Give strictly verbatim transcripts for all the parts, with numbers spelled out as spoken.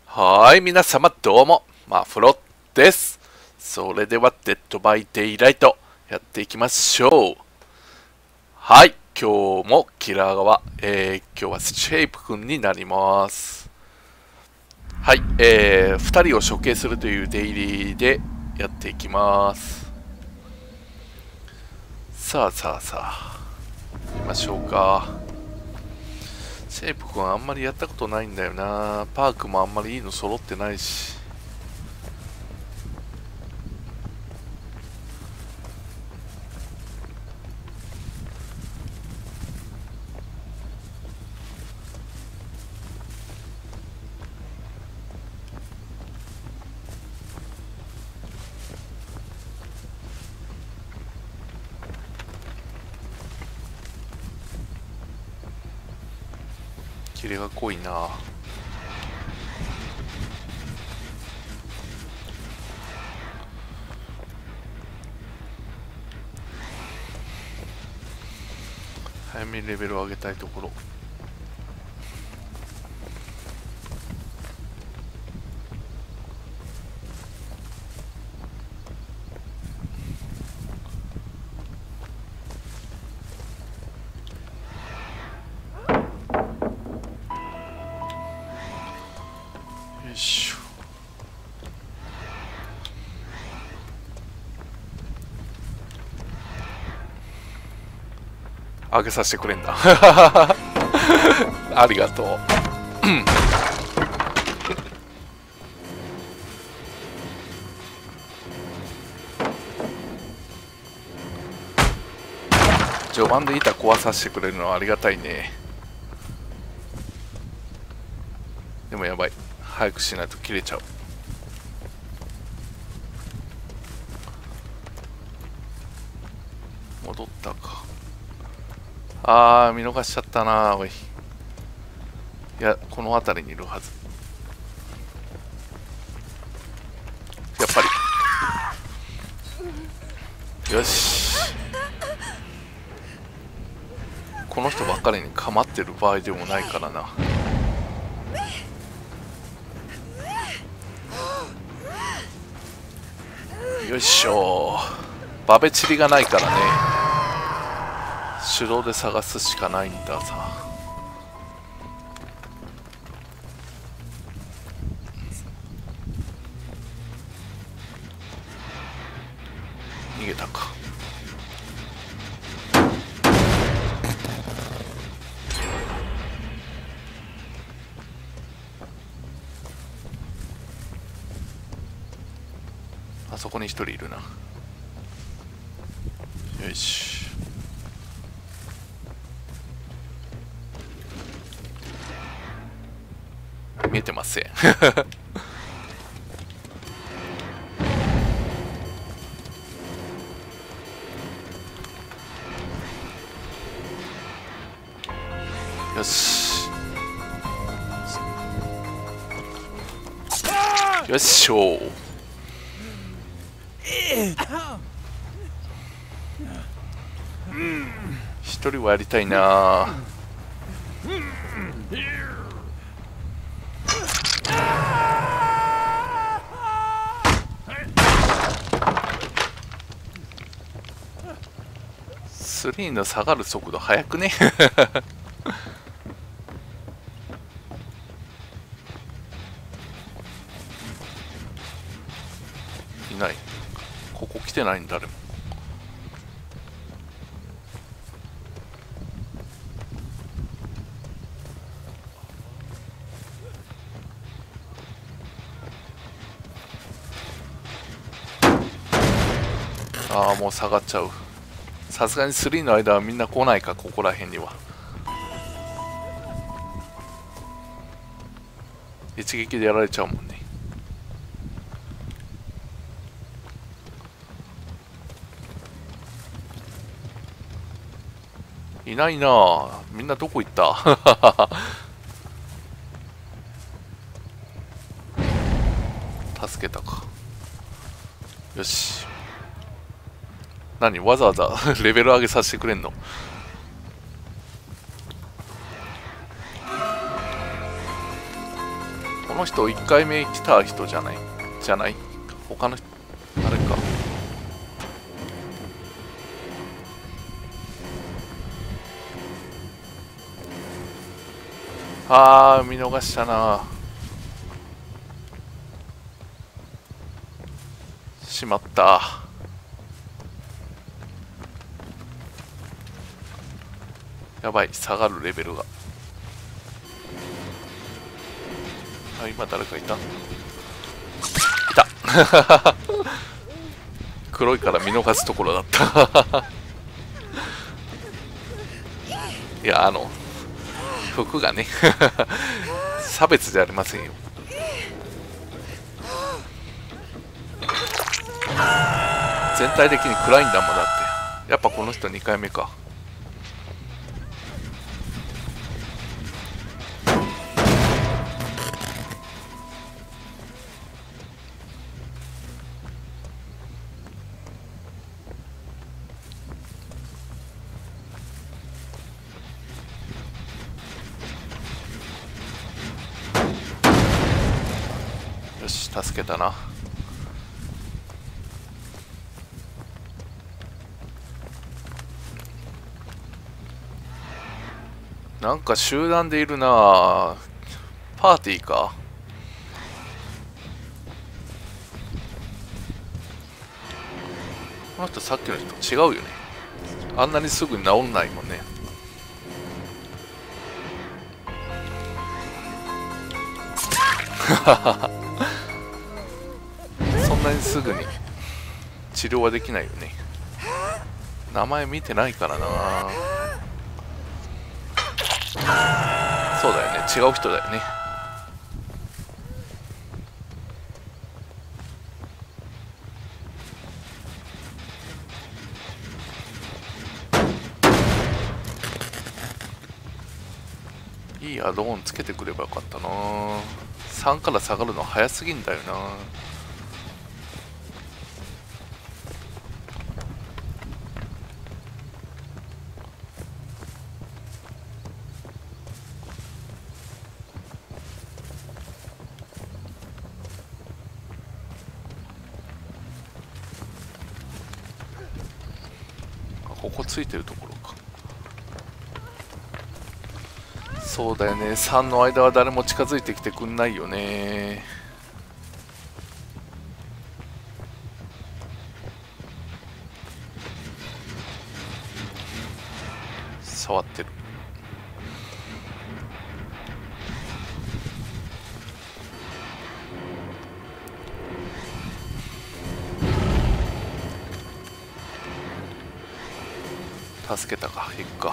はーい、皆様どうも、マフロです。それでは、デッドバイデイライトやっていきましょう。はい、今日もキラー側、えー、今日はシェイプ君になります。はい、えー、ふたりを処刑するというデイリーでやっていきます。さあさあさあ、行きましょうか。シェイプ君はあんまりやったことないんだよな。パークもあんまりいいの揃ってないし。キレが濃いな。早めにレベルを上げたいところ。よいしょ。上げさせてくれんだありがとう序盤で板壊させてくれるのはありがたいね。でもやばい、早くしないと切れちゃう。戻ったか。あー、見逃しちゃったな。おい、いや、この辺りにいるはず。やっぱりよし、この人ばっかりに構ってる場合でもないからな。よいしょ。バベチリがないからね、手動で探すしかないんださ。逃げたか。あそこに一人いるな。よし、見えてませんよしよっしょ。一人はやりたいな。スリーの下がる速度速くねいない。ここ来てないんだ、誰も。ああ、もう下がっちゃう。さすがにスリーの間はみんな来ないか、ここら辺には。一撃でやられちゃうもんね。いないなあ。みんなどこ行った助けたか。よし。何、わざわざレベル上げさせてくれんの。 この人いっかいめ来た人じゃないじゃない他の人、あれか。あー、見逃したな。しまった。やばい、下がるレベルが。あ、今誰かいたいた黒いから見逃すところだったいや、あの服がね差別じゃありませんよ。全体的に暗いんだもんだって。やっぱこの人にかいめか。よし、助けたな。なんか集団でいるな。パーティーか。この人さっきの人違うよね。あんなにすぐに治んないもんね。そんなにすぐに治療はできないよね。名前見てないからな。そうだよね、違う人だよね。いいアドオンつけてくればよかったな。さんから下がるの早すぎんだよな。ここついてるところか。そうだよね、さんの間は誰も近づいてきてくんないよね。触ってる。助けたか、行くか。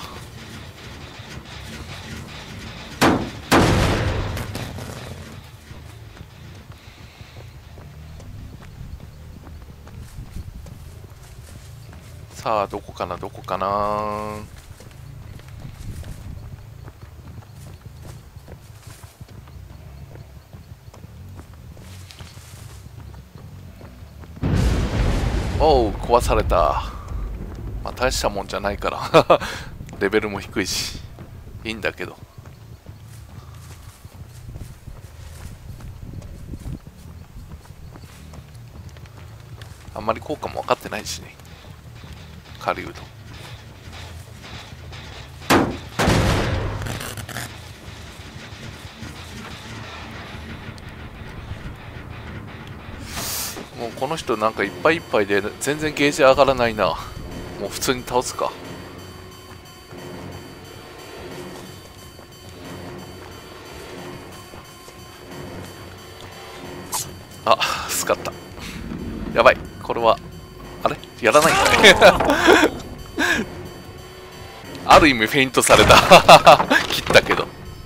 さあ、どこかな、どこかな。おう、壊された。まあ大したもんじゃないからレベルも低いしいいんだけど。あんまり効果も分かってないしね、狩人。もうこの人なんかいっぱいいっぱいで全然ゲージ上がらないな。もう普通に倒すか。あ、スカった。やばい、これはあれやらないんだねある意味フェイントされた切ったけど。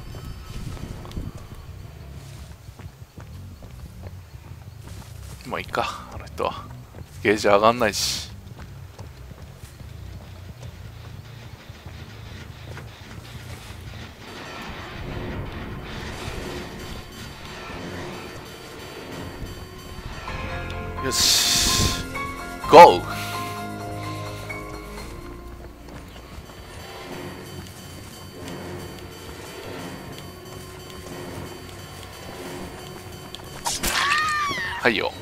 もういいか、あの人はゲージ上がんないし。よし、ゴー。 はいよ。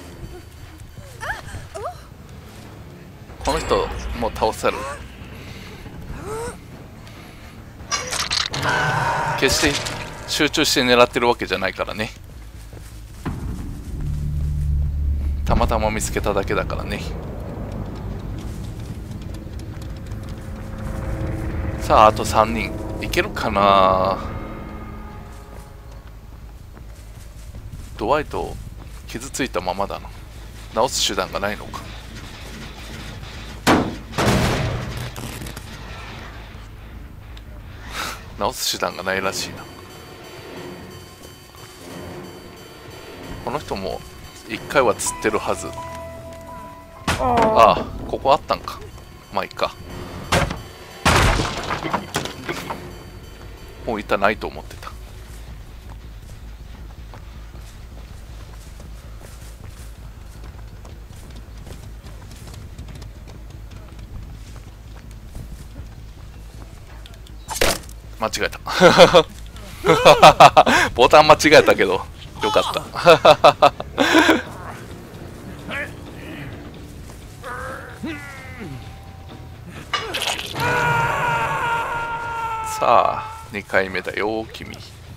この人もう倒せる。決して集中して狙ってるわけじゃないからね。たまたま見つけただけだからね。さああとさんにんいけるかな。ドワイト傷ついたままだな。治す手段がないのか。治す手段がないらしいな。この人もいっかいは釣ってるはず。ああ、ここあったんか。まあいいか。もう板ないと思ってた。間違えた。ボタン間違えたけどよかった。さあにかいめだよ君。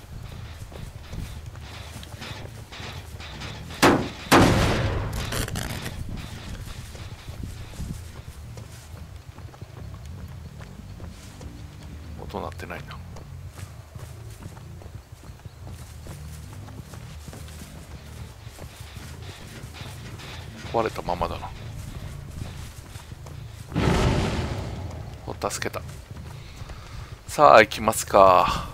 音鳴ってないな。壊れたままだな。お、助けた。さあ行きますか。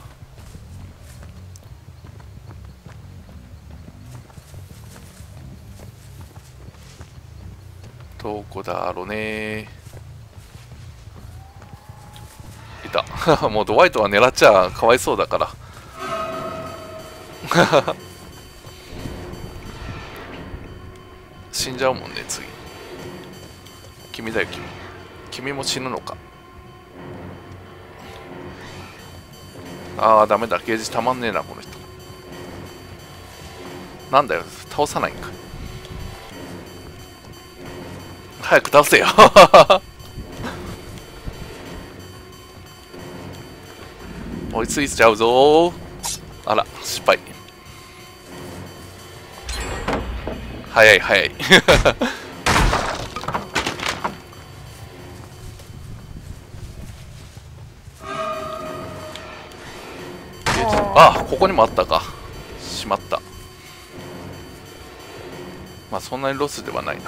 どこだろうね。いた。もうドワイトは狙っちゃかわいそうだから。死んじゃうもんね次。君だよ君。君も死ぬのか。ああダメだ、ゲージたまんねえなこの人。なんだよ倒さないんか。早く倒せよ。追いついちゃうぞー。あら失敗。早い早い。あ、ここにもあったか。しまった。まあそんなにロスではないな。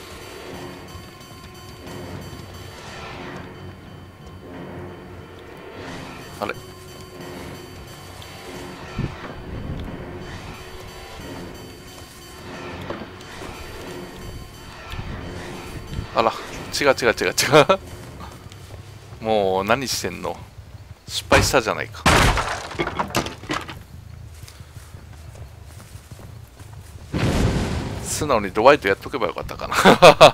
あれ、あら違う違う違う違う。もう何してんの。失敗したじゃないか。素直にドワイトやっとけばよかったかな。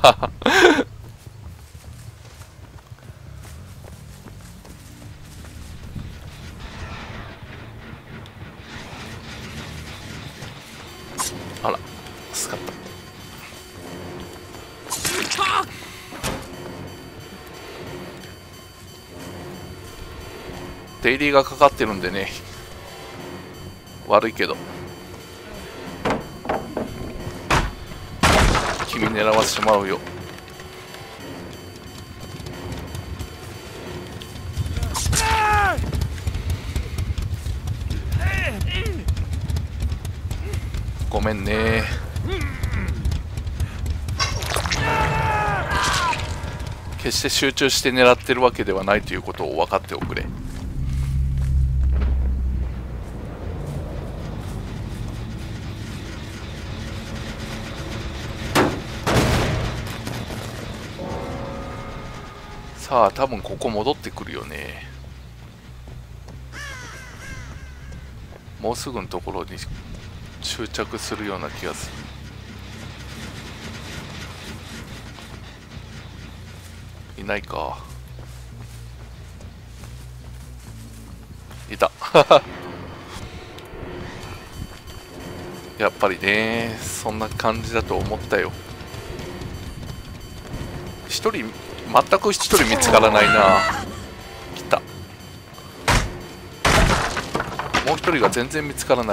あら助かった。デイリーがかかってるんでね、悪いけど君狙わせてもらうよ。ごめんね。決して集中して狙ってるわけではないということを分かっておくれ。さあ多分ここ戻ってくるよね。もうすぐのところに執着するような気がする。いないか。いた。 やっぱりね、そんな感じだと思ったよ。一人、全く一人見つからないな。来た。もう一人が全然見つからない。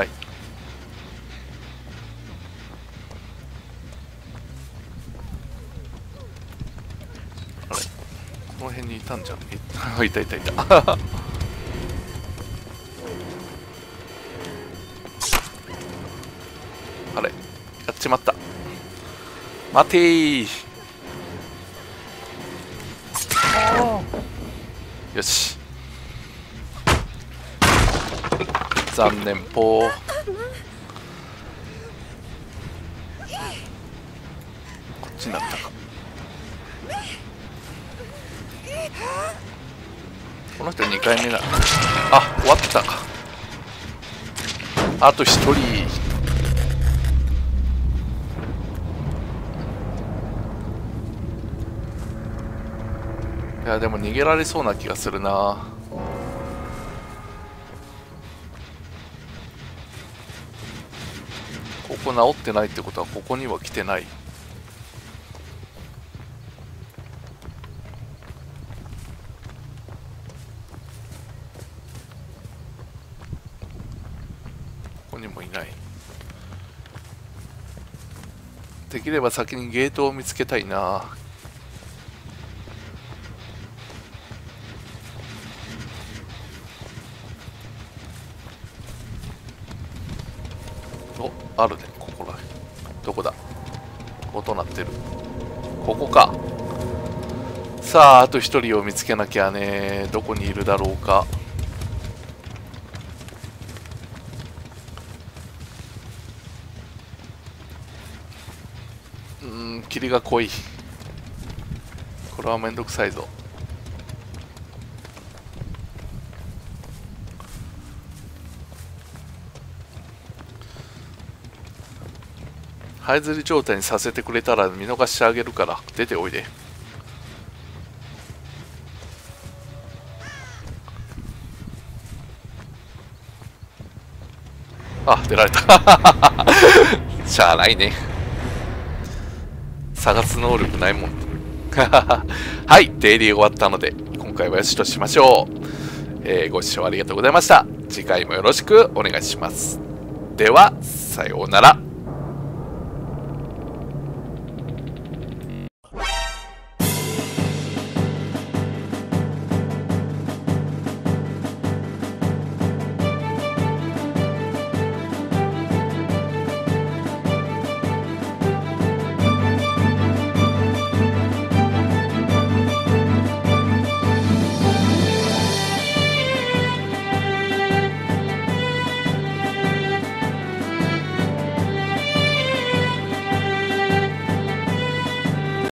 あれ、この辺にいたんじゃん。いたいたいた。あれ、やっちまった。待てー。よし。残念ぽー。こっちになったか。この人にかいめだ。あ、終わったか。あとひとり。いやでも逃げられそうな気がするな。ここ治ってないってことはここには来てない。ここにもいない。できれば先にゲートを見つけたいな。お、あるね、ここら。どこだ。音鳴ってる。ここか。さあ、あと一人を見つけなきゃね。どこにいるだろうか。うーん、霧が濃い。これはめんどくさいぞ。這いずり状態にさせてくれたら見逃してあげるから出ておいで。あ、出られた。しゃあないね。探す能力ないもん。はい、デイリー終わったので今回はよしとしましょう。えー、ご視聴ありがとうございました。次回もよろしくお願いします。ではさようなら。